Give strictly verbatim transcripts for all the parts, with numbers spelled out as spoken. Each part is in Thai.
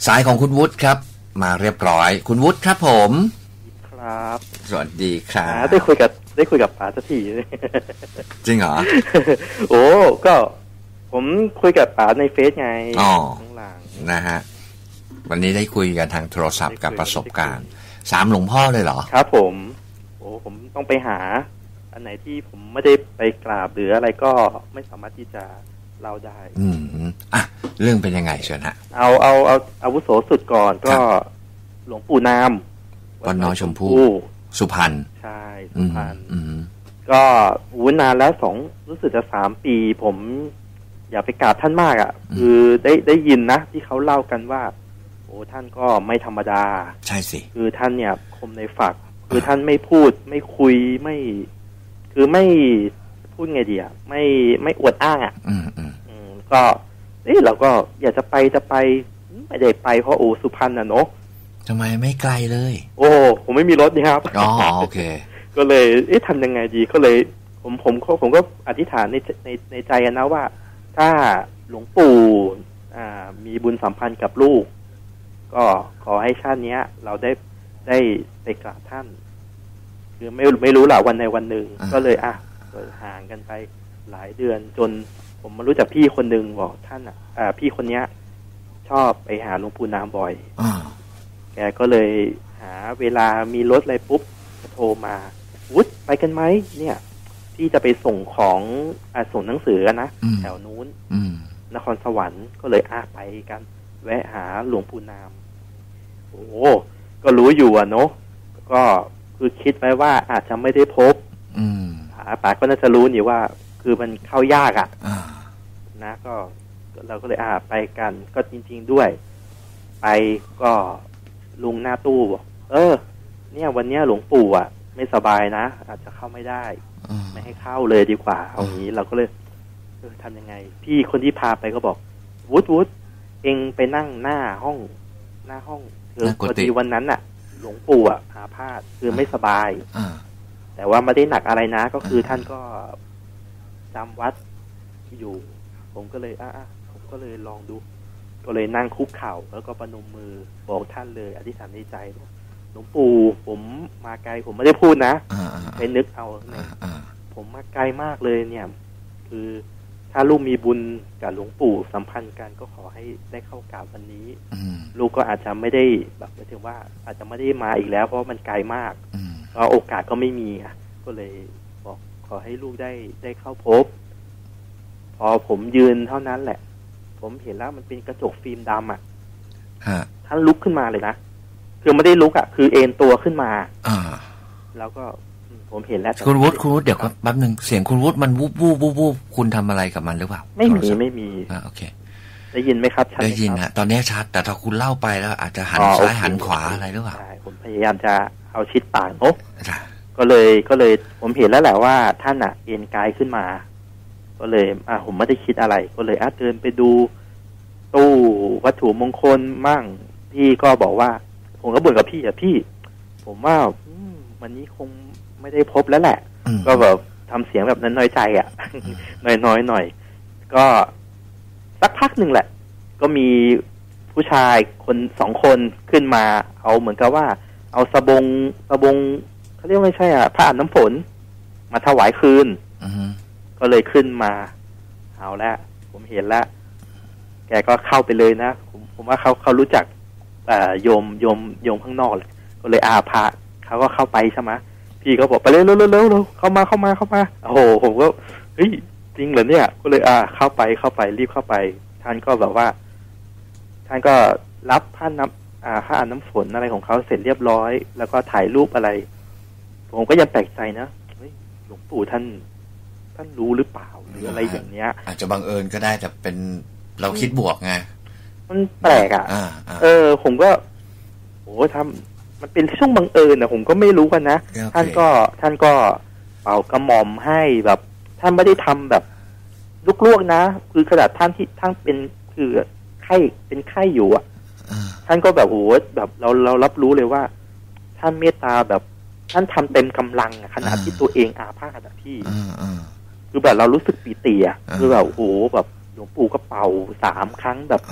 สายของคุณวุฒิครับมาเรียบร้อยคุณวุฒิครับผมครับสวัสดีครับได้คุยกับได้คุยกับป๋าสักทีจริงเหรอโอ้ก็ผมคุยกับป๋าในเฟซไงอ๋อหลังนะฮะวันนี้ได้คุยกันทางโทรศัพท์กับประสบการณ์สามหลวงพ่อเลยเหรอครับผมโอ้ผมต้องไปหาอันไหนที่ผมไม่ได้ไปกราบหรืออะไรก็ไม่สามารถที่จะเล่าได้อืมอ่ะเรื่องเป็นยังไงเชิญฮะเอาเอาเอาอาวุโสสุดก่อนก็หลวงปู่นามวัดน้อยชมพู่สุพรรณใช่สุพรรณก็วุ้นนานแล้วสองรู้สึกจะสามปีผมอยากไปกราบท่านมากอ่ะคือได้ได้ยินนะที่เขาเล่ากันว่าโอ้ท่านก็ไม่ธรรมดาใช่สิคือท่านเนี่ยคมในฝักคือท่านไม่พูดไม่คุยไม่คือไม่พูดไงดีอ่ะไม่ไม่อวดอ้างอ่ะอืมอืมก็เอ้เราก็อยากจะไปจะไปไม่ได้ไปเพราะโอ้สุพรรณน่ะเนาะทำไมไม่ไกลเลยโอ้ผมไม่มีรถนี่ครับอ๋อโอเคก็เลยเอ๊ะทำยังไงดีก็เลยผมผมผมก็อธิษฐานในในในใจนะว่าถ้าหลวงปู่อ่ามีบุญสัมพันธ์กับลูกก็ขอให้ชาตินี้เราได้ได้ไปกราบท่านคือไม่ไม่รู้หละวันในวันหนึ่งก็เลยอ่ะห่างกันไปหลายเดือนจนผมมารู้จักพี่คนหนึ่งบอกท่านอ่ะอ่าพี่คนเนี้ยชอบไปหาหลวงปู่นามบ่อยแกก็เลยหาเวลามีรถอะไรปุ๊บโทรมาวุฒิไปกันไหมเนี่ยที่จะไปส่งของอ่าส่งหนังสือนะแถวนู้นนครสวรรค์ก็เลยอ่ะไปกันแวะหาหลวงปู่นามโอ้ก็รู้อยู่อ่ะเนาะก็คือคิดไว้ว่าอาจจะไม่ได้พบป๋าป๋าก็น่าจะรู้นี่ว่าคือมันเข้ายากอ่ะนะก็เราก็เลยอ่าไปกันก็จริงๆด้วยไปก็ลุงหน้าตู้บอกเออเนี่ยวันนี้หลวงปู่อ่ะไม่สบายนะอาจจะเข้าไม่ได้ไม่ให้เข้าเลยดีกว่าเอางี้เราก็เลยเออทำยังไงพี่คนที่พาไปก็บอกวุฒิวุฒิเองไปนั่งหน้าห้องหน้าห้องคือพอดีวันนั้นอ่ะหลวงปู่อ่ะอาพาธคือไม่สบายแต่ว่าไม่ได้หนักอะไรนะก็คือท่านก็จำวัดอยู่ผมก็เลยอ่ะผมก็เลยลองดูก็เลยนั่งคุกเข่าแล้วก็ประนมมือบอกท่านเลยอธิษฐานในใจหลวงปู่ผมมาไกลผมไม่ได้พูดนะไปนึกเอาผมมาไกลมากเลยเนี่ยคือถ้าลูกมีบุญกับหลวงปู่สัมพันธ์กันก็ขอให้ได้เข้ากราบวันนี้ลูกก็อาจจะไม่ได้แบบหมายถึงว่าอาจจะไม่ได้มาอีกแล้วเพราะมันไกลมากก็โอกาสก็ไม่มีอ่ะก็เลยบอกขอให้ลูกได้ได้เข้าพบพอผมยืนเท่านั้นแหละผมเห็นแล้วมันเป็นกระจกฟิล์มดำอ่ะท่านลุกขึ้นมาเลยนะคือไม่ได้ลุกอ่ะคือเอนตัวขึ้นมาแล้วก็ผมเห็นแล้วคุณวุฒิคุณวุฒิเดี๋ยวแป๊บนึงเสียงคุณวุฒิมันวูบวูบวูบวูบคุณทำอะไรกับมันหรือเปล่าไม่มีไม่มีอ่าโอเคได้ยินไหมครับชัดได้ยินฮะตอนนี้ชัดแต่ถ้าคุณเล่าไปแล้วอาจจะหันซ้ายหันขวาอะไรหรือเปล่าใช่ผมพยายามจะเอาชิดปากโอ๊ะก็เลยก็เลยผมเห็นแล้วแหละว่าท่านอ่ะเอนกายขึ้นมาก็เลยอ่ะผมไม่ได้คิดอะไรก็เลยอ่ะเดินไปดูตู้วัตถุมงคลมั่งพี่ก็บอกว่าผมก็บ่นกับพี่อ่ะพี่ผมว่าวันนี้คงไม่ได้พบแล้วแหละก็แบบทำเสียงแบบนั้นน้อยใจอ่ะน้อยๆหน่อยก็สักพักหนึ่งแหละก็มีผู้ชายคนสองคนขึ้นมาเอาเหมือนกับว่าเอาสบงสบงเขาเรียกไม่ใช่อ่ะผ้าอาบน้ำฝนมาถวายคืนก็เลยขึ้นมาเอาละผมเห็นแล้วแกก็เข้าไปเลยนะผมผมว่าเขาเขารู้จักโยมโยมโยมข้างนอกเลยก็เลยอาพาเขาก็เข้าไปใช่ไหมพี่ก็บอกไปเร็วเร็วเร็วเร็วเข้ามาเข้ามาเข้ามาโอ้โหผมก็เฮ้ยจริงเหรอเนี่ยก็เลยอ่าเข้าไปเข้าไปรีบเข้าไปท่านก็แบบว่าท่านก็รับผ้าน้ำอ่าผ้าอาบน้ำฝนอะไรของเขาเสร็จเรียบร้อยแล้วก็ถ่ายรูปอะไรผมก็ยังแปลกใจนะเฮ้ยหลวงปู่ท่านท่านรู้หรือเปล่าหรืออะไรอย่างเนี้ยอาจจะบังเอิญก็ได้แต่เป็นเราคิดบวกไงมันแปลกอ่ะเออผมก็โอ้ทำมันเป็นช่วงบังเอิญนะผมก็ไม่รู้กันนะ okay. ท่านก็ท่านก็เป่ากระหม่อมให้แบบท่านไม่ได้ทำแบบลวกๆนะคือขนาดท่านที่ท่านเป็นคือไข้เป็นไข้อยู่อ่ะ uh. ท่านก็แบบโอ้แบบเราเรารับรู้เลยว่าท่านเมตตาแบบท่านทำเต็มกำลังขนาด uh. ที่ตัวเองอาพาธอะพี่ uh. uh. คือแบบเรารู้สึกปีติอ่ะ uh. คือแบบโอ้แบบหลวงปู่ก็เป่าสามครั้งแบบ uh.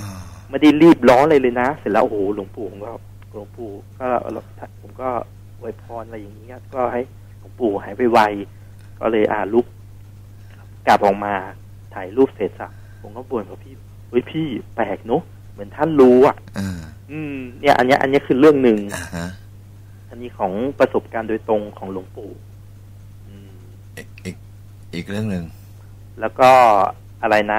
ไม่ได้รีบร้อนเลยเลยนะเสร็จแล้วโอ้โหหลวงปู่ผมก็หลวงปู่ก็ผมก็อวยพรอะไรอย่างเงี้ยก็ให้หลวงปู่หายไวๆก็เลยอ่าลุกกลับออกมาถ่ายรูปเสร็จอะผมก็บ่นกับพี่เฮ้ยพี่แปลกเนอะเหมือนท่านรู้อ่ะอืมเนี่ยอันนี้อันนี้คือเรื่องหนึ่งอันนี้ของประสบการณ์โดยตรงของหลวงปู่อีกอีกเรื่องหนึ่งแล้วก็อะไรนะ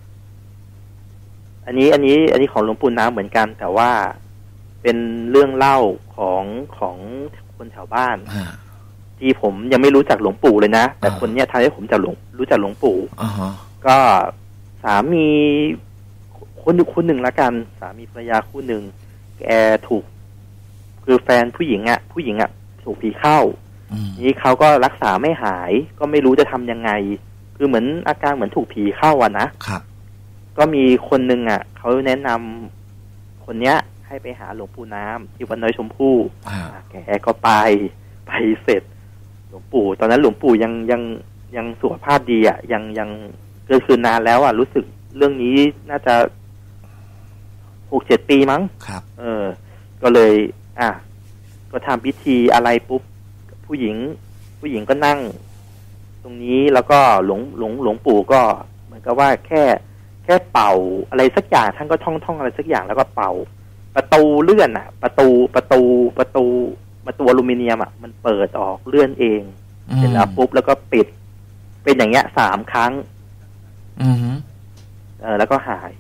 อันนี้อันนี้อันนี้ของหลวงปู่น้ำเหมือนกันแต่ว่าเป็นเรื่องเล่าของของคนแถวบ้านที่ผมยังไม่รู้จักหลวงปู่เลยนะแต่คนเนี้ยทำให้ผมจะหลงรู้จักหลวงปู่ก็สามีคนคนหนึ่งละกันสามีภรรยาคู่หนึ่งแกถูกคือแฟนผู้หญิงอ่ะผู้หญิงอ่ะถูกผีเข้านี่เขาก็รักษาไม่หายก็ไม่รู้จะทำยังไงคือเหมือนอาการเหมือนถูกผีเข้าอ่ะนะครับก็มีคนหนึ่งอ่ะเขาแนะนำคนเนี้ยให้ไปหาหลวงปู่น้ำที่วัดน้อยชมพู่แกก็ไปไปเสร็จหลวงปู่ตอนนั้นหลวงปู่ยังยังยังสุขภาพดีอ่ะยังยังเกินคืนนานแล้วอ่ะรู้สึกเรื่องนี้น่าจะหกเจ็ดปีมั้งครับเออก็เลย อ่ะก็ทำพิธีอะไรปุ๊บผู้หญิงผู้หญิงก็นั่งตรงนี้แล้วก็หลวงหลวงหลวงปู่ก็เหมือนกับว่าแค่แค่เป่าอะไรสักอย่างท่านก็ท่องท่องอะไรสักอย่างแล้วก็เป่าประตูเลื่อนอ่ะประตูประตูประตูประตูอลูมิเนียมอ่ะมันเปิดออกเลื่อนเองเสร็จแล้วปุ๊บแล้วก็ปิดเป็นอย่างเงี้ยสามครั้งอือเออแล้วก็หาย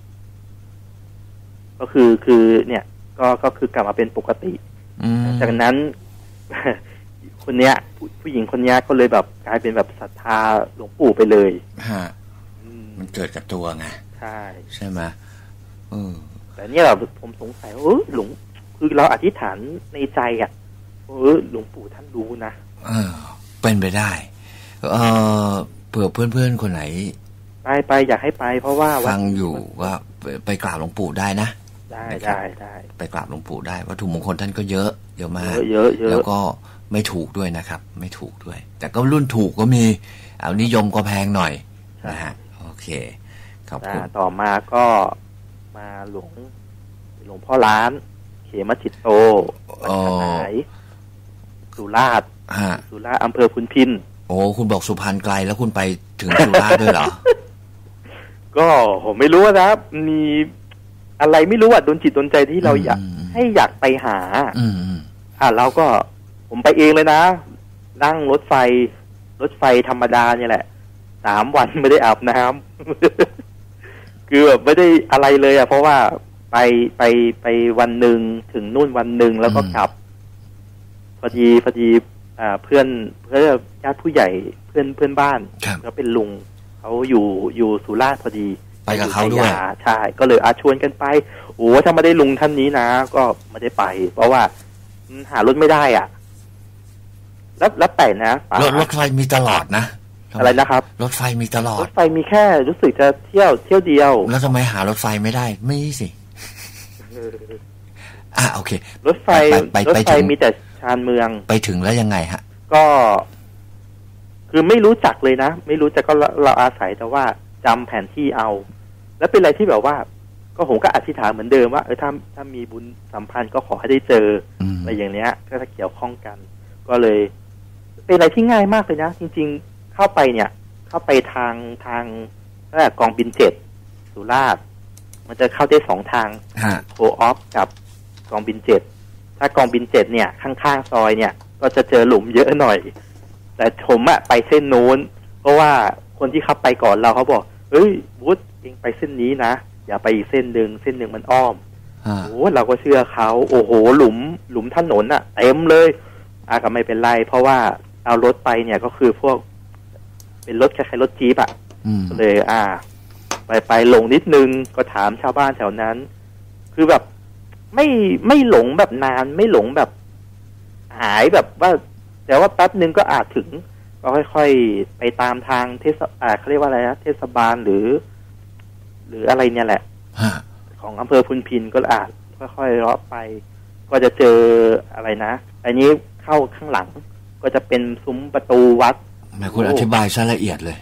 ก็คือคือเนี่ยก็ก็คือกลับมาเป็นปกติจากนั้นคนเนี้ยผู้หญิงคนนี้ก็เลยแบบกลายเป็นแบบศรัทธาหลวงปู่ไปเลยฮะมันเกิดกับตัวไงใช่ใช่ไหมเออแต่เนี่ยแบบผมสงสัยว่าเออหลวงคือเราอธิษฐานในใจอ่ะเออหลวงปู่ท่านรู้นะเออเป็นไปได้เออเผื่อเพื่อนๆคนไหนไปไปอยากให้ไปเพราะว่าฟังอยู่ว่าไปกราบหลวงปู่ได้นะได้ได้ได้ไปกราบหลวงปู่ได้วัตถุมงคลท่านก็เยอะเยอะมากเยอะเยอะแล้วก็ไม่ถูกด้วยนะครับไม่ถูกด้วยแต่ก็รุ่นถูกก็มีเอานิยมก็แพงหน่อยนะฮะโอเคขอบคุณต่อมาก็มาหลวงหลวงพ่อล้านเขมจิตโตวัดขนายสุราษฎร์สุราษฎร์อำเภอพุนพินโอ้คุณบอกสุพรรณไกลแล้วคุณไปถึงสุราษฎร์ด้วยเหรอก็ผมไม่รู้นะมีอะไรไม่รู้อ่ะโดนจิตโดนใจที่เราอยากให้อยากไปหาอ่าเราก็ผมไปเองเลยนะนั่งรถไฟรถไฟธรรมดาเนี่ยแหละสามวันไม่ได้อาบน้ำคือแบบไม่ได้อะไรเลยอ่ะเพราะว่าไปไปไปวันหนึ่งถึงนู่นวันหนึ่งแล้วก็กลับพอดีพอดีอ่าเพื่อนเพื่อนญาติผู้ใหญ่เพื่อนเพื่อนบ้านเขาเป็นลุงเขาอยู่อยู่สุราษฎร์พอดีไปกับเขาด้วยใช่ก็เลยอาชวนกันไปโอ้ถ้าไม่ได้ลุงท่านนี้นะก็ไม่ได้ไปเพราะว่าหารถไม่ได้อ่ะแล้วแล้วแต่นะรถรถไฟมีตลอดนะอะไรนะครับรถไฟมีตลอดรถไฟมีแค่รู้สึกจะเที่ยวเที่ยวเดียวแล้วทำไมหารถไฟไม่ได้ไม่สิอ่ะโอเครถไฟรถไฟมีแต่ชานเมืองไปถึงแล้วยังไงฮะก็คือไม่รู้จักเลยนะไม่รู้จักก็เราอาศัยแต่ว่าจำแผนที่เอาแล้วเป็นอะไรที่แบบว่าก็ผมก็อธิษฐานเหมือนเดิมว่าเออถ้าถ้ามีบุญสัมพันธ์ก็ขอให้ได้เจออะไรอย่างเนี้ยก็จะเกี่ยวข้องกันก็เลยเป็นอะไรที่ง่ายมากเลยนะจริงๆเข้าไปเนี่ยเข้าไปทางทางแรกกองบินเจ็ดสุราษฎร์มันจะเข้าได้สองทางโคออฟกับกองบินเจ็ดถ้ากองบินเจ็ดเนี่ยข้างๆซอยเนี่ยก็จะเจอหลุมเยอะหน่อยแต่ผมอะไปเส้นโน้นเพราะว่าคนที่ขับไปก่อนเราเขาบอกเฮ้ยบุ๊ดเองไปเส้นนี้นะอย่าไปอีกเส้นหนึ่งเส้นหนึ่งมันอ้อมโอ้เราก็เชื่อเขาโอ้โหหลุมหลุมถนนอะเต็มเลยอ่ะก็ไม่เป็นไรเพราะว่าเอารถไปเนี่ยก็คือพวกเป็นรถคล้ายๆรถจี๊ปอะเลยอ่าไปไปลงนิดนึงก็ถามชาวบ้านแถวนั้นคือแบบไม่ไม่หลงแบบนานไม่หลงแบบหายแบบว่าแต่ว่าแป๊บนึงก็อาจถึงก็ค่อยๆไปตามทางเทศอ่าเขาเรียกว่าอะไรนะเทศบาลหรือหรืออะไรเนี่ยแหละของอำเภอพุนพินก็อาจค่อยๆเลาะไปก็จะเจออะไรนะอันนี้เข้าข้างหลังก็จะเป็นซุ้มประตูวัดแม่คุณอธิบายซะละเอียดเลย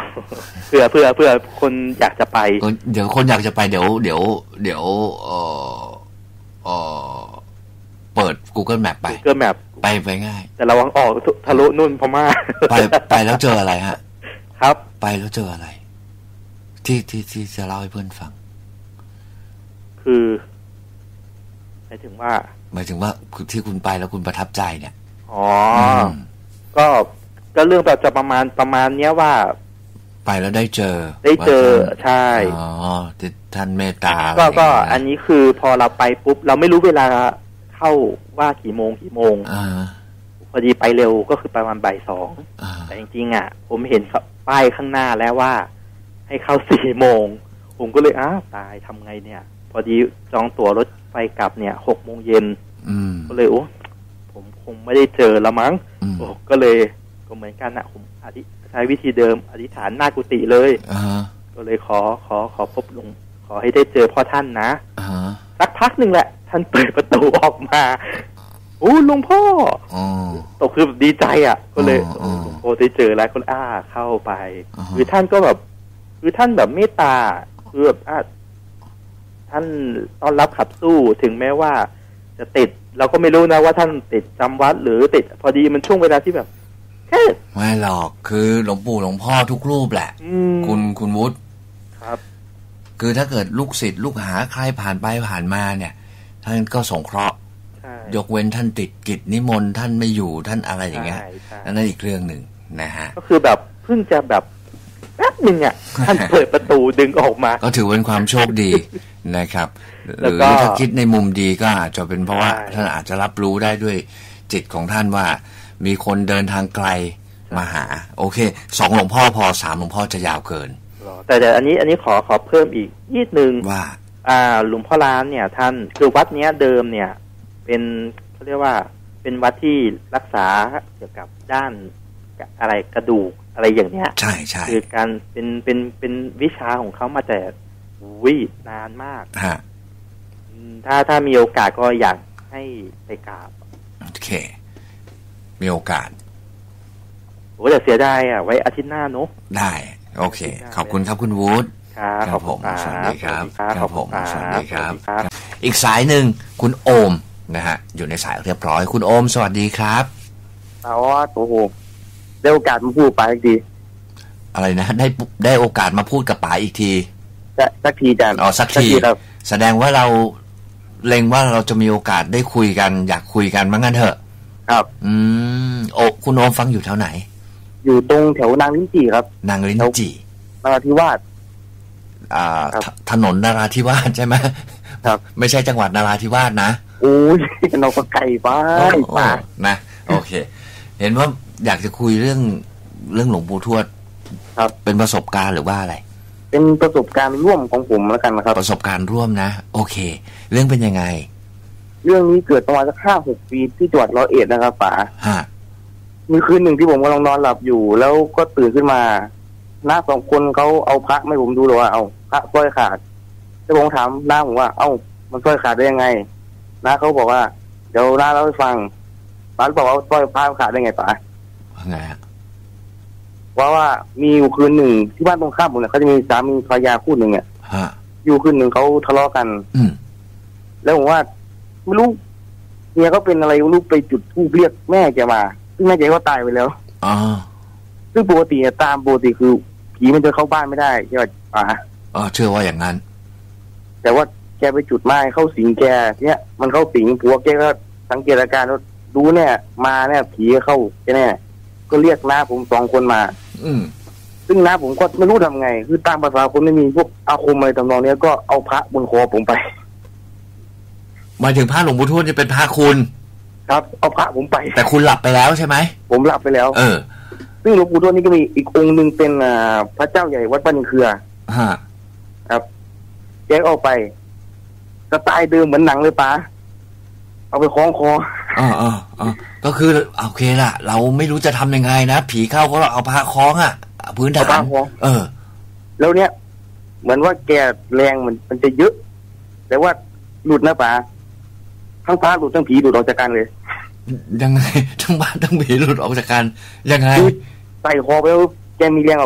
เพื่อเพื่อเพื่อคนอยากจะไปเดี๋ยวคนอยากจะไปเดี๋ยวเดี๋ยวเดี๋ยวเออเออเปิด Google Map ไป Google Map ไปไปง่ายแต่ระวังออกทะลุนู่นพม่าไปไปแล้วเจออะไรฮะครับไปแล้วเจออะไรที่ที่ที่จะเล่าให้เพื่อนฟังคือหมายถึงว่าหมายถึงว่าที่คุณไปแล้วคุณประทับใจเนี่ยอ๋อก็ก็เรื่องแบบจะประมาณประมาณเนี้ยว่าไปแล้วได้เจอได้เจอใช่อ๋อที่ท่านเมตตาก็ก็อันนี้คือพอเราไปปุ๊บเราไม่รู้เวลาเข้าว่ากี่โมงกี่โมงอ่าพอดีไปเร็วก็คือประมาณบ่ายสองแต่จริงๆอ่ะผมเห็นป้ายข้างหน้าแล้วว่าให้เข้าสี่โมงผมก็เลยอ้าวตายทำไงเนี่ยพอดีจองตั๋วรถไฟกลับเนี่ยหกโมงเย็นก็เลยโอ้ผมคงไม่ได้เจอละมั้งโอ้ก็เลยก็เหมือนกันนะผมอธิใช้วิธีเดิมอธิษฐานหน้ากุฏิเลยก็เลยขอขอขอพบหลวงขอให้ได้เจอพ่อท่านนะสักพักหนึ่งแหละท่านเปิดประตูออกมาโอ้หลวงพ่อตกคือดีใจอ่ะก็เลยหลวงพ่อได้เจอแล้วก็อ้าเข้าไปคือท่านก็แบบคือท่านแบบเมตตาคือแบบอ่ะท่านต้อนรับขับสู้ถึงแม้ว่าจะติดเราก็ไม่รู้นะว่าท่านติดจำวัดหรือติดพอดีมันช่วงเวลาที่แบบแค่ไม่หรอกคือหลวงปู่หลวงพ่อทุกรูปแหละคุณคุณวุฒิครับคือถ้าเกิดลูกศิษย์ลูกหาใครผ่านไปผ่านมาเนี่ยท่านก็สงเคราะห์ยกเว้นท่านติดกิจนิมนต์ท่านไม่อยู่ท่านอะไรอย่างเงี้ยนั่นอีกเรื่องหนึ่งนะฮะก็คือแบบเพิ่งจะแบบแป๊บนึงอ่ะท่านเปิดประตูดึงออกมาก็ถือเป็นความโชคดีนะครับหรือถ้าคิดในมุมดีก็อาจจะเป็นเพราะว่าท่านอาจจะรับรู้ได้ด้วยจิตของท่านว่ามีคนเดินทางไกลมาหาโอเคสองหลวงพ่อพอสามหลวงพ่อจะยาวเกินแต่แต่อันนี้อันนี้ขอขอเพิ่มอีกนิดนึงว่าอ่าหลวงพ่อล้านเนี่ยท่านคือวัดเนี้ยเดิมเนี่ยเป็นเขาเรียกว่าเป็นวัดที่รักษาเกี่ยวกับด้านอะไรกระดูกอะไรอย่างเนี้ยใช่ใช่คือการเป็นเป็นเป็นวิชาของเขามาแต่วินานมากฮะถ้าถ้ามีโอกาสก็อยากให้ไปกราบโอเคมีโอกาสโอ้แต่เสียดายอ่ะไว้อาทิตย์หน้าเนาะได้โอเคขอบคุณครับคุณวูดครับผมสวัสดีครับครับผมสวัสดีครับอีกสายหนึ่งคุณโอมนะฮะอยู่ในสายเรียบร้อยคุณโอมสวัสดีครับอ๋อโอ้โหได้โอกาสมาพูดป๋าอีกทีอะไรนะได้ได้โอกาสมาพูดกับป๋าอีกทีสักทีจ้ะอ๋อสักทีแสดงว่าเราเล็งว่าเราจะมีโอกาสได้คุยกันอยากคุยกันมั้งงั้นเถอะครับอืมโอ้คุณโอมฟังอยู่แถวไหนอยู่ตรงแถวนางลิ้นจี่ครับนางลิ้นจี่นราธิวาสอ่าถนนนราธิวาสใช่ไหมครับไม่ใช่จังหวัดนราธิวาสนะโอ้ยเราก็ไกลไปป่ะนะโอเคเห็นว่าอยากจะคุยเรื่องเรื่องหลวงปู่ทวดครับเป็นประสบการณ์หรือว่าอะไรเป็นประสบการณ์ร่วมของผมแล้วกันนะครับประสบการณ์ร่วมนะโอเคเรื่องเป็นยังไงเรื่องนี้เกิดประมาณสักห้าหกปีที่จังหวัดร้อยเอ็ดนะครับป๋าฮะมีคืนหนึ่งที่ผมกำลังนอนหลับอยู่แล้วก็ตื่นขึ้นมาน้าสองคนเขาเอาพระไม่ผมดูเลยว่าเอาพระสร้อยขาดแล้วผมถามน้าผมว่าเอ้ามันสร้อยขาดได้ยังไงน้าเขาบอกว่าเดี๋ยวน้าเล่าให้ฟังป๋าบอกว่าสร้อยพระขาดได้ไงป๋าไงฮะว่าว่ามีอยู่คืนหนึ่งที่บ้านตรงข้ามผมเนี่ยเขาจะมีสามีภรรยาคู่หนึ่งเนี่ยอยู่คืนหนึ่งเขาทะเลาะกันแล้วผมว่าไม่รู้เมียเขาเป็นอะไรไม่รู้ไปจุดธูปเรียกแม่แกมาซึ่งแม่แกก็ตายไปแล้วอ๋อซึ่งปกติตามปกติคือผีมันจะเข้าบ้านไม่ได้ใช่ไหมป๋าอ๋อเชื่อว่าอย่างนั้นแต่ว่าแกไปจุดไม้เข้าสิงแกเนี่ยมันเข้าสิงผัวแกก็สังเกตอาการว่าดูเนี่ยมาเนี่ยผีเข้าแน่ก็เรียกน้าผมสองคนมาอืมซึ่งน้าผมก็ไม่รู้ทำไงคือตามภาษาคนไม่มีพวกอาคมอะไรทำนองนี้ก็เอาพระบนคอผมไปหมายถึงพระหลวงปู่ทวดจะเป็นพระคุณครับเอาพระผมไปแต่คุณหลับไปแล้วใช่ไหมผมหลับไปแล้วเออซึ่งหลวงปู่ทวดนี่ก็มีอีกองค์หนึ่งเป็นอ่าพระเจ้าใหญ่วัดบ้านเครือฮะครับแกเอาไปสไตล์เดิมเหมือนหนังเลยป้าเอาไปคล้องคออ๋ออ๋ออ๋อก็คือโอเคล่ะเราไม่รู้จะทำยังไงนะผีเข้าก็เอาผ้าคล้องอ่ะพื้นฐานเออแล้วเนี้ยเหมือนว่าแกแรงมันมันจะเยอะแต่ว่าหลุดนะป๋าทั้งพระหลุดทั้งผีหลุดออกจากกันเลยยังไงทั้งบ้านทั้งผีหลุดออกจากกันยังไงใส่คอไปแล้วแกมีแรงแบบ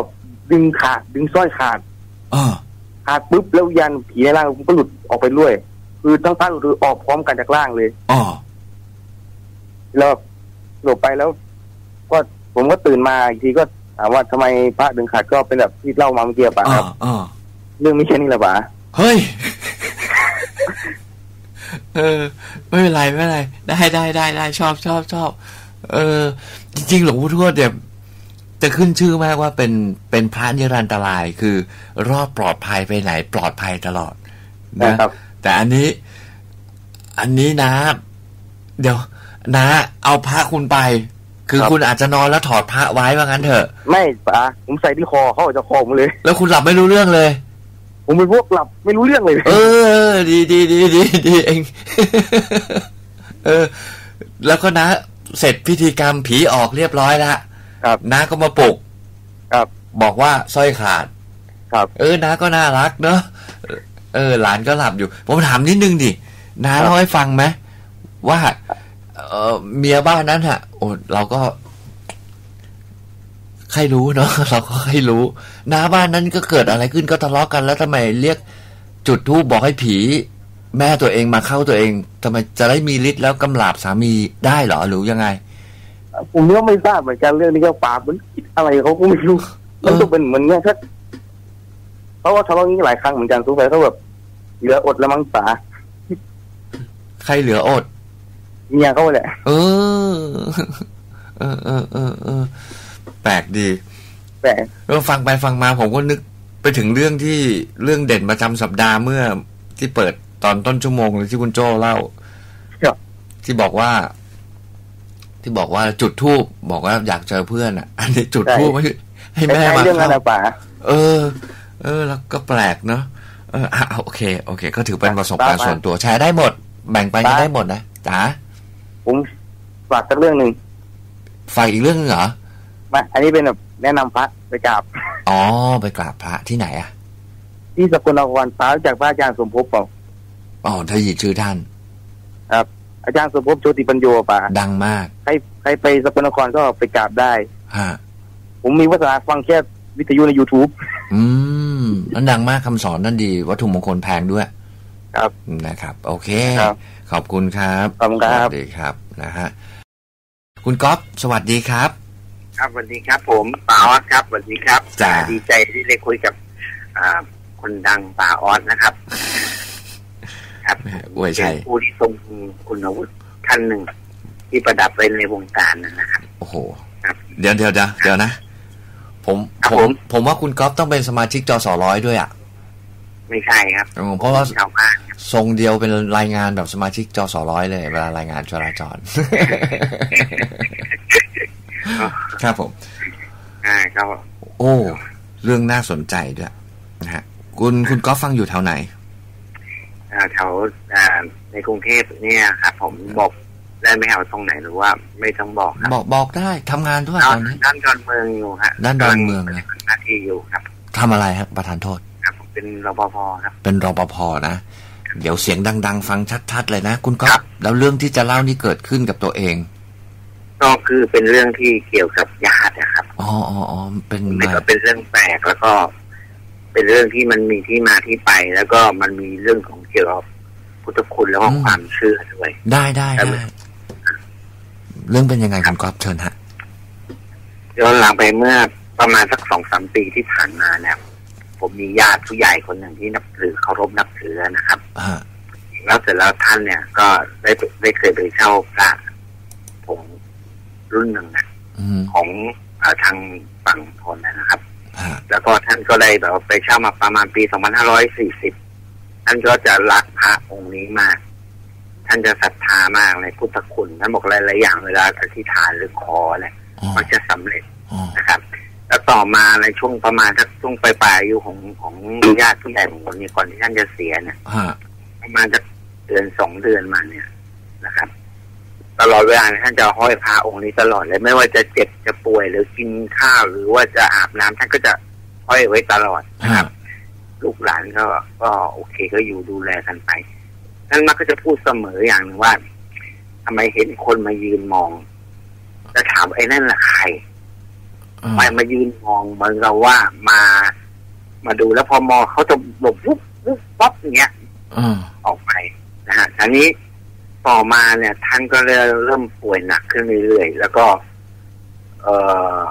ดึงขาดดึงสร้อยขาดอ๋อขาดปุ๊บแล้วยันผีในร่างผมก็หลุดออกไปด้วยคือทั้งพระหลุดออกพร้อมกันจากร่างเลยอ๋อแล้วหลุดไปแล้วก็ผมก็ตื่นมาอีกทีก็ถามว่าทำไมพระดึงขาดก็เป็นแบบที่เล่ามาเมื่อกี้ป่ะครับอ๋อเรื่องไม่ใช่นี่แหละป่ะเฮ้ยเออไม่เป็นไรไม่เป็นไรได้ได้ได้ได้ชอบชอบชอบเออจริงๆหลวงปู่ทวดเนี่ยจะขึ้นชื่อมากว่าเป็นเป็นพระนิรันตรายคือรอดปลอดภัยไปไหนปลอดภัยตลอดนะครับแต่อันนี้อันนี้นะเดี๋ยวนะเอาพระคุณไปคือคุณอาจจะนอนแล้วถอดพระไว้ว่างั้นเถอะไม่ป่ะผมใส่ที่คอเขาจะคอผมเลยแล้วคุณหลับไม่รู้เรื่องเลยผมเป็นพวกหลับไม่รู้เรื่องเลยเออดีดีดีดีดีเองเออแล้วก็นะเสร็จพิธีกรรมผีออกเรียบร้อยแล้วครับน้าก็มาปลุกครับบอกว่าสร้อยขาดครับเออน้าก็น่ารักเนอะเออหลานก็หลับอยู่ผมถามนิดนึงดิน้าเล่าให้ฟังไหมว่าเออเมียบ้านนั้นฮะโอ้เราก็ใครรู้เนาะเราก็ใครรู้น้าบ้านนั้นก็เกิดอะไรขึ้นก็ทะเลาะกันแล้วทำไมเรียกจุดธูปบอกให้ผีแม่ตัวเองมาเข้าตัวเองทำไมจะได้มีฤทธิ์แล้วกำราบสามีได้เหรอหรือยังไงผมก็ไม่ทราบเหมือนกันเรื่องนี้ก็ปาบมันคิดอะไรเขาก็ไม่รู้มันต้องเป็นเหมือนเนี่ยถ้าเพราะว่าทะเลาะนี้หลายครั้งเหมือนกันทุกทีเขาแบบเหลืออดแล้วมั้งป๋าใครเหลืออดเมียเขาแหละเออเออเออเออเออแปลกดีแปลกเราฟังไปฟังมาผมก็นึกไปถึงเรื่องที่เรื่องเด่นประจำสัปดาห์เมื่อที่เปิดตอนต้นชั่วโมงเลยที่คุณโจ้เล่าที่บอกว่าที่บอกว่าจุดธูปบอกว่าอยากเจอเพื่อนอ่ะอันนี้จุดธูปให้ให้แม่มาเข้าเออเออแล้วก็แปลกเนาะเอออ่ะโอเคโอเคก็ถือเป็นประสบการณ์ส่วนตัวแชร์ได้หมดแบ่งไปกันได้หมดนะจ๋าผมฝากสักเรื่องนึงฝากอีกเรื่องนึงเหรอมาอันนี้เป็นแบบแนะนำพระไปกราบอ๋อไปกราบพระที่ไหนอ่ะที่สกลนครพระจากพระอาจารย์สมภพเปล่าอ๋อถ้าหยิบชื่อท่านครับอาจารย์สมภพโชติปัญโยป่ะดังมากใครใครไปสกลนครก็ไปกราบได้ฮะผมมีวาสนาฟังแค่วิทยุใน YouTube อืมนั่นดังมากคำสอนนั่นดีวัตถุมงคลแพงด้วยครับนะครับโอเคขอบคุณครับขอบคุณครับสวัสดีครับนะฮะคุณก๊อฟสวัสดีครับครับสวัสดีครับผมป่าออสครับสวัสดีครับดีใจที่ได้คุยกับคนดังป่าออสนะครับครับอวยชัยผู้ที่ทรงคุณวุฒิท่านหนึ่งที่ประดับไปในวงการนะครับโอ้โหเดี๋ยวเดี๋ยวเดี๋ยวเดี๋ยวนะผมผมผมว่าคุณก๊อฟต้องเป็นสมาชิกจสร้อยด้วยอ่ะไม่ใช่ครับเพราะว่าทรงเดียวเป็นรายงานแบบสมาชิกจสร้อยเลยเวลารายงานจราจรครับผมอ่าครับโอ้เรื่องน่าสนใจด้วยนะฮะคุณคุณก๊อฟฟังอยู่แถวไหนอ่าแถวอ่าในกรุงเทพเนี่ยครับผมบอกได้ไหมครับตรงไหนหรือว่าไม่ต้องบอกครับบอกบอกได้ทำงานด้วยตอนนี้ด้านดอนเมืองอยู่ฮะด้านดอนเมืองเลยหน้าที่อยู่ครับทำอะไรครับประธานโทษครับเป็นรปภครับเป็นรปภนะเดี๋ยวเสียงดังๆฟังชัดๆเลยนะคุณก๊อฟแล้วเรื่องที่จะเล่านี่เกิดขึ้นกับตัวเองก็คือเป็นเรื่องที่เกี่ยวกับญาตินะครับอ๋ออ๋ออ๋อเป็นมันก็เป็นเรื่องแปลกแล้วก็เป็นเรื่องที่มันมีที่มาที่ไปแล้วก็มันมีเรื่องของเกี่ยวกับพุทธคุณแล้วก็ความเชื่อด้วยได้ได้ได้เรื่องเป็นยังไงคุณก๊อฟเชิญฮะย้อนหลังไปเมื่อประมาณสักสองสามปีที่ผ่านมาเนี่ยผมมีญาติผู้ใหญ่คนหนึ่งที่นับถือเคารพนับถือนะครับแล้วเสร็จแล้วท่านเนี่ยก็ได้ได้เคยไปเช่าพระผงรุ่นหนึ่งนะของทางฝั่งทนนะครับแล้วก็ท่านก็ได้แบบไปเช่ามาประมาณปีสองพันห้าร้อยสี่สิบท่านก็จะรักพระองค์นี้มากท่านจะศรัทธามากในพุทธคุณท่านบอกหลายๆอย่างเวลาอธิษฐานหรือขอเนี่ยมันจะสำเร็จนะครับแล้วต่อมาในช่วงประมาณสักช่วงปลายๆอายุของของญาติผู้ใหญ่ของคนนี้ก่อนที่ท่านจะเสียเนี่ยประมาณจะเดือนสองเดือนมาเนี่ยนะครับตลอดเวลาท่านจะห้อยพระองค์นี้ตลอดเลยไม่ว่าจะเจ็บจะป่วยหรือกินข้าวหรือว่าจะอาบน้ำท่านก็จะห้อยไว้ตลอดนะครับลูกหลานก็ก็โอเคก็อยู่ดูแลกันไปท่านมักก็จะพูดเสมออย่างหนึ่งว่าทำไมเห็นคนมายืนมองแล้วถามไอ้นั่นแหละใครมามายืนมองเหมือนกับว่ามามาดูแล้วพอมองเขาจะหลบวุบวุบป๊อปอย่างเงี้ยออกไปนะฮะอันนี้ต่อมาเนี่ยท่านก็เริ่มป่วยหนักขึ้นเรื่อยๆแล้วก็เออ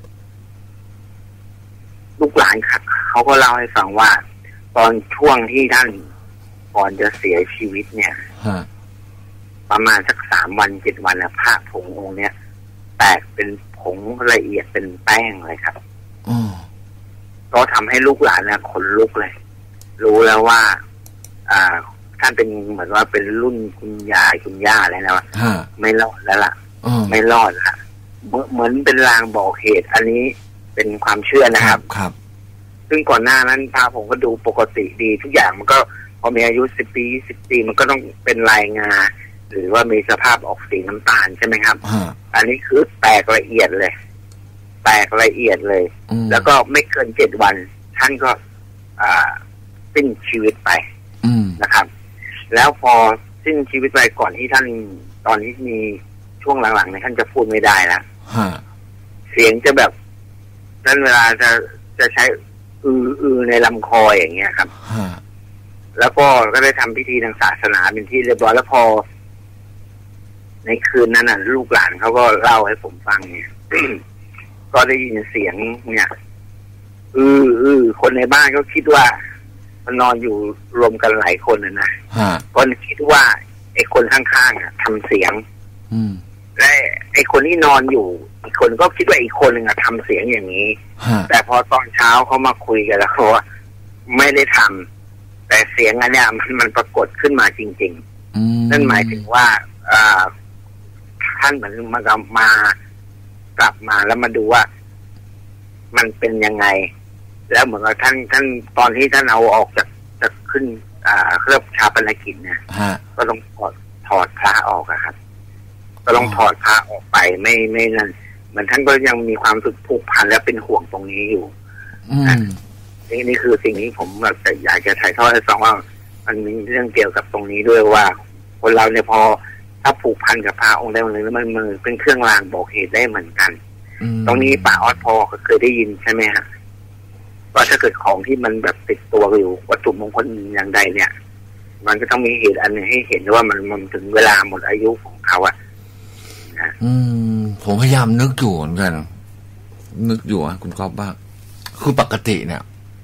ลูกหลานครับเขาก็เล่าให้ฟังว่าตอนช่วงที่ท่านก่อนจะเสียชีวิตเนี่ยประมาณสักสามวันเจ็ดวันนะผ้าผงองค์เนี้ยแตกเป็นผงละเอียดเป็นแป้งเลยครับก็ทำให้ลูกหลานเนี่ยขนลุกเลยรู้แล้วว่าอ่าท่านเป็นเหมือนว่าเป็นรุ่นคุณยายคุณย่าอะไรนะว่าไม่รอดแล้วล่ะไม่รอดละเหมือนเป็นลางบอกเหตุอันนี้เป็นความเชื่อนะครับครับซึ่งก่อนหน้านั้นพาผมก็ดูปกติดีทุกอย่างมันก็พอมีอายุสิบปีสิบปีมันก็ต้องเป็นลายงาหรือว่ามีสภาพออกสีน้ำตาลใช่ไหมครับอันนี้คือแตกละเอียดเลยแตกละเอียดเลยแล้วก็ไม่เกินเจ็ดวันท่านก็อ่าสิ้นชีวิตไปนะครับแล้วพอสิ้นชีวิตไปก่อนที่ท่านตอนที่มีช่วงหลังๆเนี่ยท่านจะพูดไม่ได้แล้วเสียงจะแบบนั้นเวลาจะจะใช้อืออือในลำคออย่างเงี้ยครับแล้วก็ก็ได้ทำพิธีทางศาสนาเป็นที่เรียบร้อยแล้วพอในคืนนั้นน่ะลูกหลานเขาก็เล่าให้ผมฟังเนี่ย ก็ได้ยินเสียงเนี่ยอืออือคนในบ้านก็คิดว่ามันนอนอยู่รวมกันหลายคนนะนะคนคิดว่าไอ้คนข้างๆอ่ะทำเสียงและไอ้คนที่นอนอยู่อีกคนก็คิดว่าอีกคนหนึ่งอ่ะทำเสียงอย่างนี้แต่พอตอนเช้าเขามาคุยกันแล้วเขาว่าไม่ได้ทำแต่เสียงอันเนี้ยมันมันปรากฏขึ้นมาจริงๆนั่นหมายถึงว่าอ่าท่านเหมือนมามากลับมาแล้วมาดูว่ามันเป็นยังไงแล้วเหมือนกับท่านท่านตอนที่ท่านเอาออกจากจะขึ้นอ่าเครื่องชาปนกิจเนี่ยก็ต้องถอดถอดพระออกอะครับก็ต้องถอดพระออกไปไม่ไม่นั่นเหมือนท่านก็ยังมีความสึกผูกพันและเป็นห่วงตรงนี้อยู่นี่นี่คือสิ่งที่ผมแบบอยากจะถ่ายทอดให้ฟังว่ามันมีเรื่องเกี่ยวกับตรงนี้ด้วยว่าคนเราเนี่ยพอถ้าผูกพันกับพระองค์ใดองค์หนึ่งแล้วมันมันเป็นเครื่องรางบอกเหตุได้เหมือนกันตรงนี้ป้าออดพอเคยได้ยินใช่ไหมฮะว่าถ้าเกิดของที่มันแบบติดตัวอยู่วัตถุมงคลอย่างใดเนี่ยมันก็ต้องมีเหตุอันนึงให้เห็นว่ามันมันถึงเวลาหมดอายุของเขาอะนะอืมผมพยายามนึกอยู่เหมือนกันนึกอยู่อ่ะคุณก๊อฟว่าคือปกติเนี่ย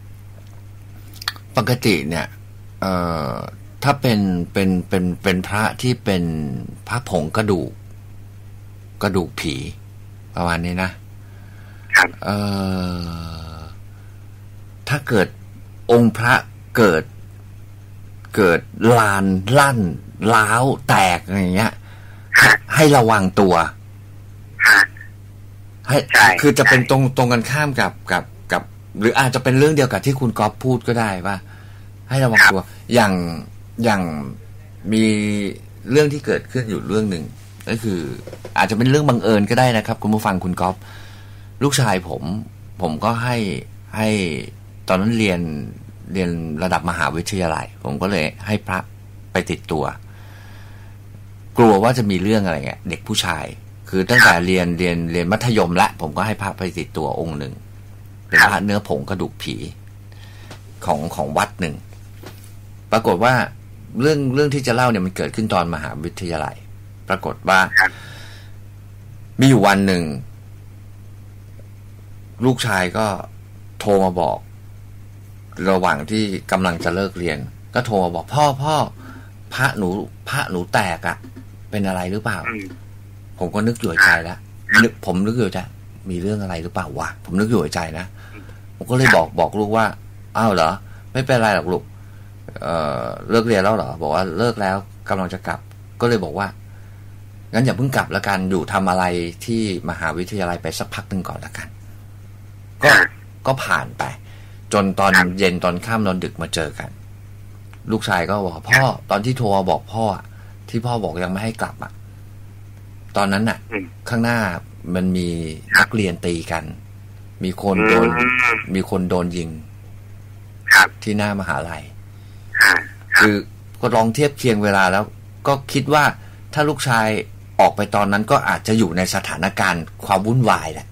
ปกติเนี่ยเอ่อถ้าเป็นเป็นเป็นเป็นพระที่เป็นพระผงกระดูกกระดูกผีประมาณนี้นะครับเอ่อถ้าเกิดองค์พระเกิดเกิดลานลั่นล้าวแตกอะไรอย่างเงี้ยให้ระวังตัวให้คือจะเป็นตรงตรงกันข้ามกับกับกับหรืออาจจะเป็นเรื่องเดียวกับที่คุณก๊อฟพูดก็ได้ว่าให้ระวังตัวอย่างอย่างมีเรื่องที่เกิดขึ้นอยู่เรื่องหนึ่งก็คืออาจจะเป็นเรื่องบังเอิญก็ได้นะครับคุณผู้ฟังคุณก๊อฟลูกชายผมผมก็ให้ให้ตอนนั้นเรียนเรียนระดับมหาวิทยาลัยผมก็เลยให้พระไปติดตัวกลัวว่าจะมีเรื่องอะไรเงี้ยเด็กผู้ชายคือตั้งแต่เรียนเรียนเรียนมัธยมละผมก็ให้พระไปติดตัวองค์หนึ่งเป็นพระเนื้อผงกระดูกผีของของวัดหนึ่งปรากฏว่าเรื่องเรื่องที่จะเล่าเนี่ยมันเกิดขึ้นตอนมหาวิทยาลัยปรากฏว่ามีอยู่วันหนึ่งลูกชายก็โทรมาบอกระหว่างที่กำลังจะเลิกเรียนก็โทรมาบอกพ่อพ่อพระหนูพระหนูแตกอ่ะเป็นอะไรหรือเปล่าผมก็นึกอยู่ในใจแล้วนึกผมนึกอยู่ใจมีเรื่องอะไรหรือเปล่าวะผมนึกอยู่ในใจนะผมก็เลยบอกบอกลูกว่าอ้าวเหรอไม่เป็นไรหรอกลูกเอ่อเลิกเรียนแล้วเหรอบอกว่าเลิกแล้วกำลังจะกลับก็เลยบอกว่างั้นอย่าเพิ่งกลับแล้วกันอยู่ทำอะไรที่มหาวิทยาลัยไปสักพักหนึ่งก่อนแล้วกันก็ก็ผ่านไปจนตอนเย็นตอนค่ำตอนดึกมาเจอกันลูกชายก็บอกพ่อตอนที่โทรมาบอกพ่อที่พ่อบอกยังไม่ให้กลับอ่ะตอนนั้นน่ะข้างหน้ามันมีนักเรียนตีกันมีคนโดนมีคนโดนยิงที่หน้ามหาลัยคือก็ลองเทียบเคียงเวลาแล้วก็คิดว่าถ้าลูกชายออกไปตอนนั้นก็อาจจะอยู่ในสถานการณ์ความวุ่นวายแหละ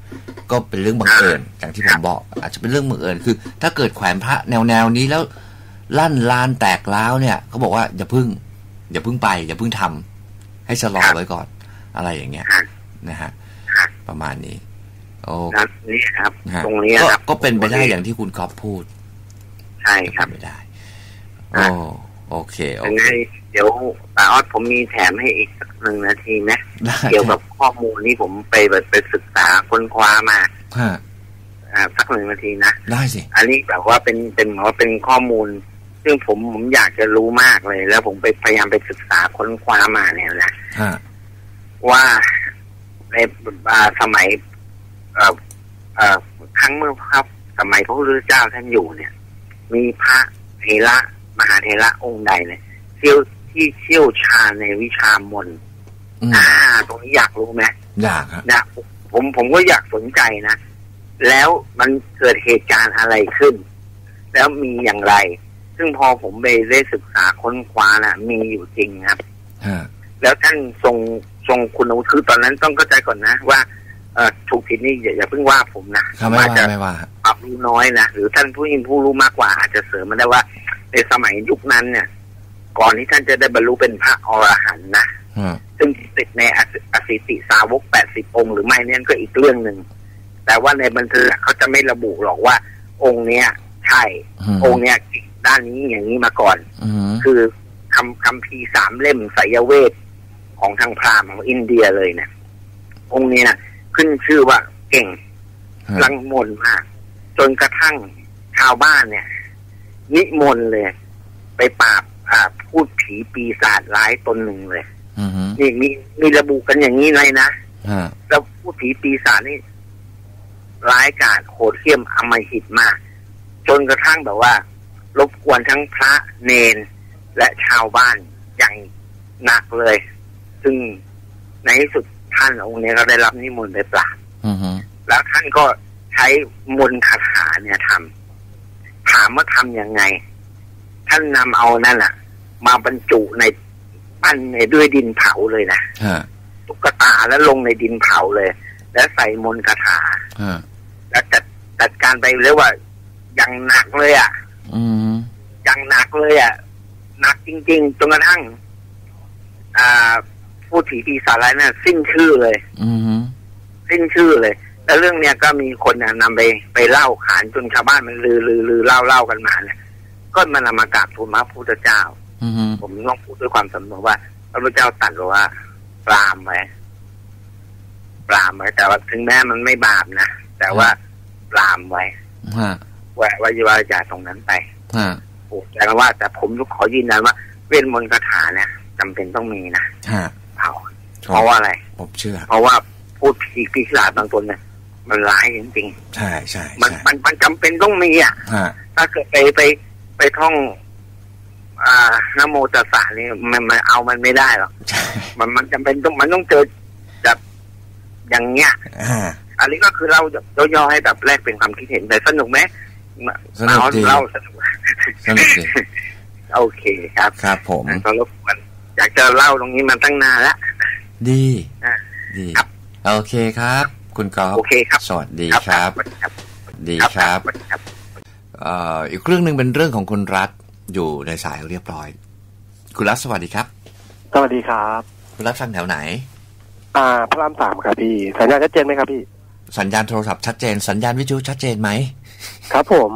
ก็เป็นเรื่องบังเอิญอย่างที่ผมบอกอาจจะเป็นเรื่องบังเอิญคือถ้าเกิดแขวนพระแนวแนวนี้แล้วลั่นลานแตกร้าวเนี่ยเขาบอกว่าอย่าพึ่งอย่าพึ่งไปอย่าพึ่งทำให้ชะลอไว้ก่อนอะไรอย่างเงี้ยนะฮะประมาณนี้โอ้นี่ครับตรงนี้ครับก็เป็นไปได้อย่างที่คุณก๊อฟพูดใช่ครับไม่ได้โอ้โอเคโอเคเดี๋ยวป้าออดผมมีแถมให้อีกสักหนึ่งนาทีนะเกี่ยวกับข้อมูลนี้ผมไปไปศึกษาค้นคว้ามาอ่าสักหนึ่งนาทีนะได้สิอันนี้แบบว่าเป็นเป็นว่าเป็นข้อมูลซึ่งผมผมอยากจะรู้มากเลยแล้วผมไปพยายามไปศึกษาค้นคว้ามาเนี่ยนะว่าในสมัยเอ่อเอ่อครั้งเมื่อครับสมัยพระพุทธเจ้าท่านอยู่เนี่ยมีพระเถระมหาเถระองค์ใดเนี่ยเชี่ยวที่เชี่ยวชาญในวิชามนต์อ่าตรงนี้อยากรู้ไหมอยากครับนะผมผมก็อยากสนใจนะแล้วมันเกิดเหตุการณ์อะไรขึ้นแล้วมีอย่างไรซึ่งพอผมไปได้ศึกษาค้นคว้านะมีอยู่จริงครับแล้วท่านทรงทรงคุณวุฒิคือตอนนั้นต้องเข้าใจก่อนนะว่าเอ่อถูกผิดนี่อย่าอย่าเพิ่งว่าผมนะไม่ว่าไม่ว่าปรับรู้น้อยนะหรือท่านผู้ยิ่งผู้รู้มากกว่าอาจจะเสริมมาได้ว่าในสมัยยุคนั้นเนี่ยก่อนที่ท่านจะได้บรรลุเป็นพระอรหันต์นะซึ่งติดในอสิติสาวกแปดสิบองค์หรือไม่เนี่ยก็อีกเรื่องหนึ่งแต่ว่าในบันทึกเขาจะไม่ระบุหรอกว่าองค์เนี้ยใช่องค์เนี้ยด้านนี้อย่างนี้มาก่อนคือคำคำพีสามเล่มไสยเวทของทางพราหมณ์ของอินเดียเลยเนี่ยองค์นี้นะขึ้นชื่อว่าเก่งลังมนมากจนกระทั่งชาวบ้านเนี่ยนิมนต์เลยไปปราบอ่าพูดผีปีศาจร้ายตนหนึ่งเลยนี่มีมีระบุกันอย่างนี้เลยนะแล้วพูดผีปีศาจนี่ร้ายกาจโหดเหี้ยมอำมหิตมากจนกระทั่งแบบว่ารบกวนทั้งพระเนนและชาวบ้านอย่างหนักเลยซึ่งในที่สุดท่านองค์นี้ก็ได้รับนิมนต์ไปปราบแล้วท่านก็ใช้มนต์คาถาเนี่ยทำถามว่าทำยังไงท่านนำเอานั่นแหละมาบรรจุในปั้นในด้วยดินเผาเลยนะตุ๊กตาแล้วลงในดินเผาเลยแล้วใส่มนต์คาถาแล้วจัดจัดการไปเรียกว่าอย่างหนักเลยอ่ะอย่างหนักเลยอ่ะหนักจริงๆจนกระทั่งอ่าผู้ผีปีศาจอะไรเนี่ยสิ้นชื่อเลยสิ้นชื่อเลยแล้วเรื่องเนี้ยก็มีคนนำไปไปเล่าขานจนชาวบ้านมันลือลือลือเล่าเล่ากันมาเนี่ยก็มันนำมากราบทูลพระพุทธเจ้าผมต้องพูดด้วยความสำนึกว่าพระพุทธเจ้าตรัสว่าปรามไว้ปรามไว้แต่ว่าถึงแม้มันไม่บาปนะแต่ว่าปรามไว้แหวะวิวาจาตรงนั้นไปโอ้แต่ว่าแต่ผมขอยืนยันว่าเวทมนต์คาถาเนี่ยจำเป็นต้องมีนะเอาเพราะว่าอะไรผมเชื่อเพราะว่าพูดผีปีศาจบางตนเนี่ยมันร้ายจริงๆใช่ใช่มันมันมันจำเป็นต้องมีอ่ะถ้าเกิดไปไปไปท่องอ่านะโมตัสสะนี่มันมันเอามันไม่ได้หรอกมันมันจำเป็นต้องมันต้องเจอแบบอย่างเงี้ยอันนี้ก็คือเราย่อๆให้แบบแรกเป็นความคิดเห็นแต่สนุกไหมสนุกดีเล่าสนุกสนุกดีโอเคครับครับผมก็รบกวนอยากจะเล่าตรงนี้มันตั้งนานแล้วดีดีโอเคครับคุณกอล์ฟโอเคครับสวัสดีครับดีครับอ่าอีกเรื่องนึงเป็นเรื่องของคุณรัฐอยู่ในสายเรียบร้อยคุณรัฐสวัสดีครับสวัสดีครับคุณรัฐฟังแถวไหนอ่าพระรามสามครับพี่สัญญาณชัดเจนไหมครับพี่สัญญาณโทรศัพท์ชัดเจนสัญญาณวิทยุชัดเจนไหมครับผม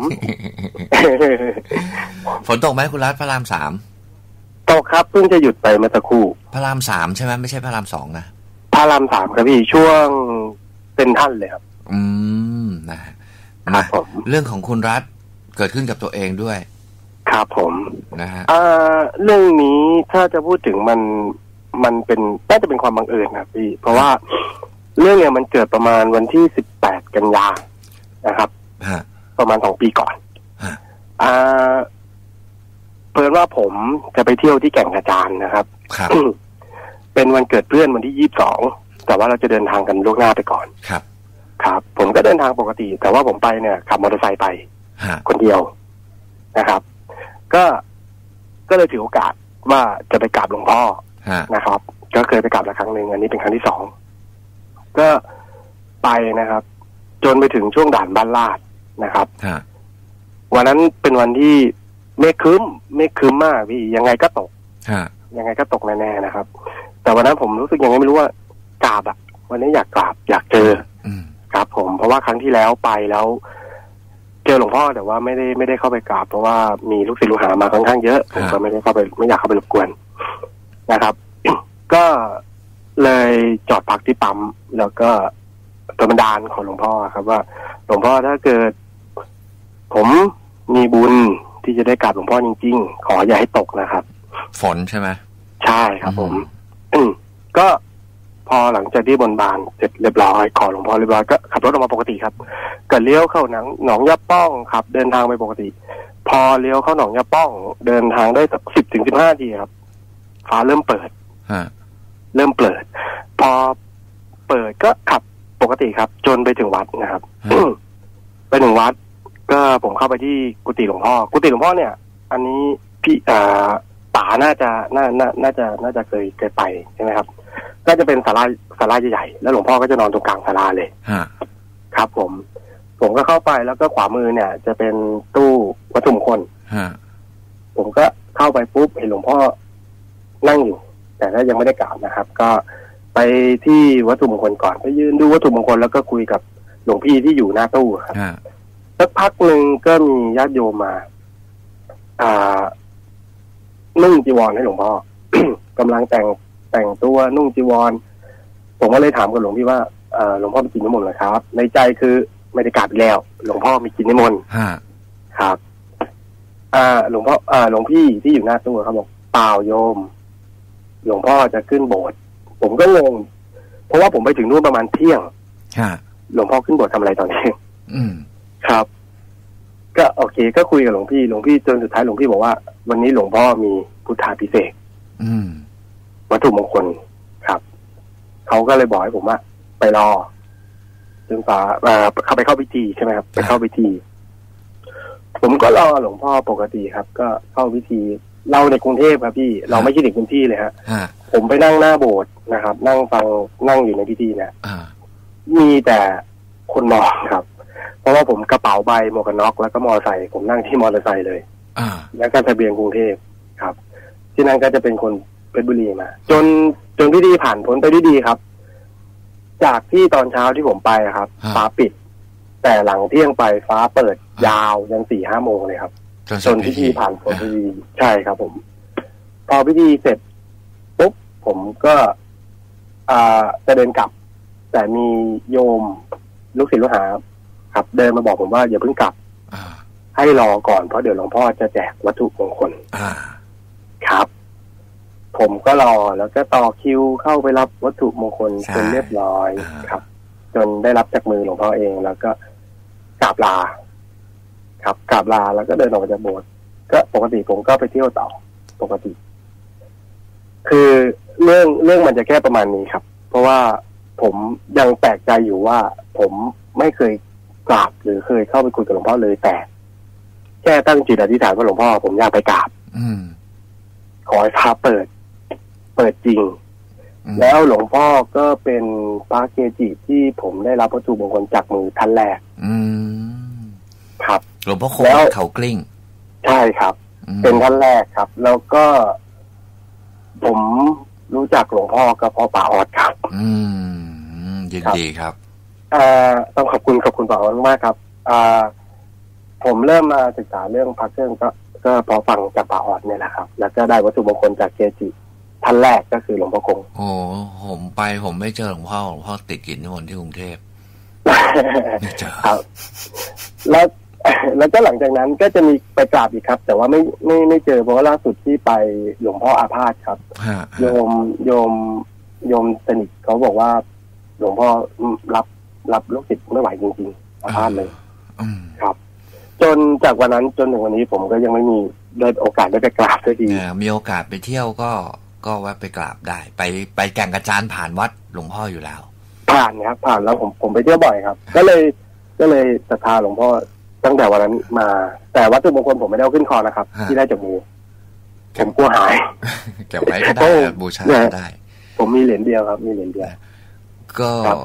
ฝนตกไหมคุณรัฐพระรามสามตกครับเพิ่งจะหยุดไปเมื่อสักครู่พระรามสามใช่ไหมไม่ใช่พระรามสองนะพระรามสามครับพี่ช่วงเป็นท่านเลยครับอืมนะมาเรื่องของคุณรัฐเกิดขึ้นกับตัวเองด้วยครับผมนะฮะอ่าเรื่องนี้ถ้าจะพูดถึงมันมันเป็นน่าจะเป็นความบังเอิญครับพี่เพราะว่าเรื่องเนี้ยมันเกิดประมาณวันที่สิบแปดกันยานะครับประมาณสองปีก่อนอ่าเพิ่นว่าผมจะไปเที่ยวที่แก่งกระจานนะครับเป็นวันเกิดเพื่อนวันที่ยี่สิบสองแต่ว่าเราจะเดินทางกันล่วงหน้าไปก่อนครับครับผมก็เดินทางปกติแต่ว่าผมไปเนี่ยขับมอเตอร์ไซค์ไปคนเดียวนะครับก็ก็เลยถือโอกาสว่าจะไปกราบหลวงพ่อนะครับก็เคยไปกราบแล้วครั้งหนึ่งอันนี้เป็นครั้งที่สองก็ไปนะครับจนไปถึงช่วงด่านบ้านลาดนะครับฮะวันนั้นเป็นวันที่เมฆครึ้มเมฆครึ้มมากพี่ยังไงก็ตกฮะยังไงก็ตกแน่ๆนะครับ แต่วันนั้นผมรู้สึกยังไงไม่รู้ว่ากราบอะวันนี้อยากกราบอยากเจออืมครับผมเพราะว่าครั้งที่แล้วไปแล้วเจอหลวงพ่อแต่ว่าไม่ได้ไม่ได้เข้าไปกราบเพราะว่ามีลูกศิษย์ลูกหามาค่อนข้างเยอะผมก็ไม่ได้เข้าไปไม่อยากเข้าไปรบกวนนะครับ ก็เลยจอดพักที่ปั๊มแล้วก็ตัวบันดาลของหลวงพ่อครับว่าหลวงพ่อถ้าเกิดผมมีบุญที่จะได้กราบหลวงพ่อจริงๆขออย่าให้ตกนะครับฝนใช่ไหมใช่ครับผมก็พอหลังจากที่บนบานเสร็จเรียบร้อยขอหลวงพ่อเรียบร้อยก็ขับรถออกมาปกติครับก็เลี้ยวเข้าหนองหนองยาป้องครับเดินทางไปปกติพอเลี้ยวเข้าหนองยาป้องเดินทางได้สักสิบถึงสิบห้านาทีครับฟ้าเริ่มเปิดเริ่มเปิดพอเปิดก็ขับปกติครับจนไปถึงวัดนะครับ ไปถึงวัดก็ผมเข้าไปที่กุฏิหลวงพ่อกุฏิหลวงพ่อเนี่ยอันนี้พี่อ่าป๋าน่าจะน่าน่าน่าจะน่าจะเคยเคยไปใช่ไหมครับก็จะเป็นศาลาศาลาใหญ่ๆแล้วหลวงพ่อก็จะนอนตรงกลางศาลาเลยครับผมผมก็เข้าไปแล้วก็ขวามือเนี่ยจะเป็นตู้วัตถุมงคลผมก็เข้าไปปุ๊บเห็นหลวงพ่อนั่งอยู่แต่ถ้ายังไม่ได้กราบนะครับก็ไปที่วัตถุมงคลก่อนไปยืนดูวัตถุมงคลแล้วก็คุยกับหลวงพี่ที่อยู่หน้าตู้ครับสักพักหนึ่งก็มีญาติโยมมาอ่านุ่งจีวรให้หลวงพ่อ กำลังแต่งแต่งตัวนุ่งจีวรผมก็เลยถามกับหลวงพี่ว่าหลวงพ่อมีกินนิมนต์เหรอครับในใจคือไม่ได้กราบแล้วหลวงพ่อมีกินนิมนต์ครับอ่าหลวงพ่ออ่าหลวงพี่ที่อยู่หน้าตู้เขาบอกเปล่าโยมหลวงพ่อจะขึ้นโบสถ์ผมก็งงเพราะว่าผมไปถึงนู่นประมาณเที่ยงหลวงพ่อขึ้นโบสถ์ทำอะไรตอนนี้ครับก็โอเคก็คุยกับหลวงพี่หลวงพี่จนสุดท้ายหลวงพี่บอกว่าวันนี้หลวงพ่อมีพุทธาภิเษกวัตถุมงคลครับเขาก็เลยบอกให้ผมว่าไปรอจนกว่าเข้าไปเข้าพิธีใช่ไหมครับไปเข้าพิธีผมก็รอหลวงพ่อปกติครับก็เข้าพิธีเราในกรุงเทพครับพี่เราไม่ใช่เด็กพื้นที่เลยฮะผมไปนั่งหน้าโบสถ์นะครับนั่งฟังนั่งอยู่ในพิธีเนี่ยมีแต่คนมองครับเพราะว่าผมกระเป๋าใบหมวกกันน็อกแล้วก็มอเตอร์ไซค์ผมนั่งที่มอเตอร์ไซค์เลยแล้วก็ทะเบียนกรุงเทพครับที่นั่นก็จะเป็นคนเพชรบุรีมาจนจนพิธีผ่านพ้นไปด้วยดีครับจากที่ตอนเช้าที่ผมไปครับฟ้าปิดแต่หลังเที่ยงไปฟ้าเปิดยาวยันสี่ห้าโมงเลยครับจนพิธีผ่านพ้นพิธีใช่ครับผมพอพิธีเสร็จปุ๊บผมก็อ่าจะเดินกลับแต่มีโยมลูกศิษย์ลูกหาครับเดินมาบอกผมว่าอย่าเพิ่งกลับให้รอก่อนเพราะเดี๋ยวหลวงพ่อจะแจกวัตถุมงคลครับผมก็รอแล้วก็ต่อคิวเข้าไปรับวัตถุมงคลจนเรียบร้อยครับจนได้รับจากมือหลวงพ่อเองแล้วก็กราบลาครับกราบลาแล้วก็เดินออกมาจากโบสถ์ก็ปกติผมก็ไปเที่ยวต่อปกติ คือเรื่องเรื่องมันจะแค่ประมาณนี้ครับเพราะว่าผมยังแปลกใจอยู่ว่าผมไม่เคยกราบหรือเคยเข้าไปคุยกับหลวงพ่อเลยแต่แค่ตั้งจิตอธิษฐานว่าหลวงพ่อผมอยากไปกราบขอให้ฟ้าเปิดเปิดจริงแล้วหลวงพ่อก็เป็นพระเกจิที่ผมได้รับวัตถุมงคลจากมือท่านแรกครับหลวงพ่อคงเขากลิ้งใช่ครับเป็นท่านแรกครับแล้วก็ผมรู้จักหลวงพ่อก็เพราะป๋าออดครับอืมยินดีครับอ่าต้องขอบคุณขอบคุณป๋าออดมากครับอ่าผมเริ่มมาศึกษาเรื่องพระเครื่องก็ก็พอฟังจากป๋าออดเนี่ยแหละครับแล้วก็ได้วัตถุมงคลจากเกจิท่านแรกก็คือหลวงพ่อคงโอ้ผมไปผมไม่เจอหลวงพ่อหลวงพ่อติดกิจนิมนต์ที่กรุงเทพไม่เจอครับแล้วแล้วก็หลังจากนั้นก็จะมีไปกราบอีกครับแต่ว่าไม่ไม่ไม่เจอเพราะว่าล่าสุดที่ไปหลวงพ่ออาพาธครับโยมโยมโยมสนิทเขาบอกว่าหลวงพ่อรับรับลูกศิษย์ไม่ไหวจริงๆอาพาธเลยครับจนจากวันนั้นจนถึงวันนี้ผมก็ยังไม่มีได้โอกาสได้ไปกราบสักทีมีโอกาสไปเที่ยวก็ก็แวะไปกราบได้ไปไปแก่งกระจานผ่านวัดหลวงพ่ออยู่แล้วผ่านครับผ่านแล้วผมผมไปเที่ยวบ่อยครับก็เลยก็เลยศรัทธาหลวงพ่อตั้งแต่วันนั้นมาแต่วัตถุมงคลผมไม่ได้เอาขึ้นคอนะครับที่ได้จากมือผมกลัวหายเก็บไว้ก็ได้บูชาก็ได้ผมมีเหรียญเดียวครับมีเหรียญเดียวก็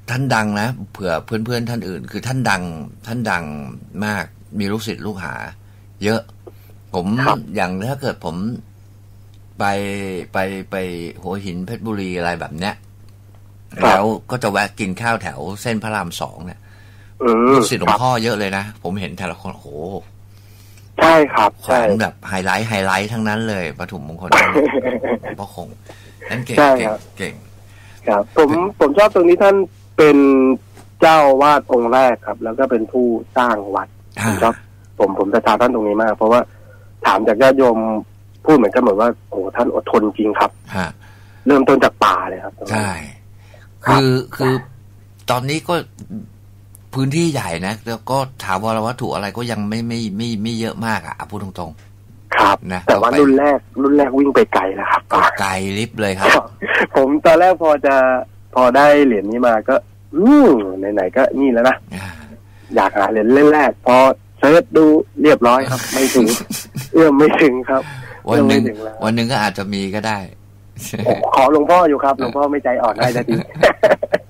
ท่านดังนะเผื่อเพื่อนๆท่านอื่นคือท่านดังท่านดังมากมีลูกศิษย์ลูกหาเยอะผมอย่างถ้าเกิดผมไปไปไปหัวหินเพชรบุรีอะไรแบบเนี้ยแล้วก็จะแวะกินข้าวแถวเส้นพระรามสองเนี่ยลูกศิษย์หลวงพ่อเยอะเลยนะผมเห็นแต่ละคนโอ้โหใช่ครับแขวนแบบไฮไลท์ไฮไลท์ทั้งนั้นเลยปฐมมงคลพ่อคงนั่นเก่งเก่งเก่งครับผมผมชอบตรงนี้ท่านเป็นเจ้าวาดองค์แรกครับแล้วก็เป็นผู้สร้างวัดผมชอบผมผมจะทาท่านตรงนี้มากเพราะว่าถามจากญาติโยมพูดเหมือนกันหมดว่าโอ้ท่านอดทนจริงครับเริ่มต้นจากป่าเลยครับใช่คือคือตอนนี้ก็พื้นที่ใหญ่นะแล้วก็ถาวรวัตถุอะไรก็ยังไม่ไม่ไม่ไม่เยอะมากอ่ะพูดตรงๆครับนะแต่ว่ารุ่นแรกรุ่นแรกวิ่งไปไกลแล้วครับไกลลิฟเลยครับผมตอนแรกพอจะพอได้เหรียญนี้มาก็อืมไหนๆก็นี่แล้วนะอยากหาเหรียญเล่นแรกพอเซิร์ชดูเรียบร้อยครับไม่ถึงเอื้อมไม่ถึงครับวันหนึ่งวันหนึ่งก็อาจจะมีก็ได้ขอหลวงพ่ออยู่ครับหลวงพ่อไม่ใจอ่อนได้ที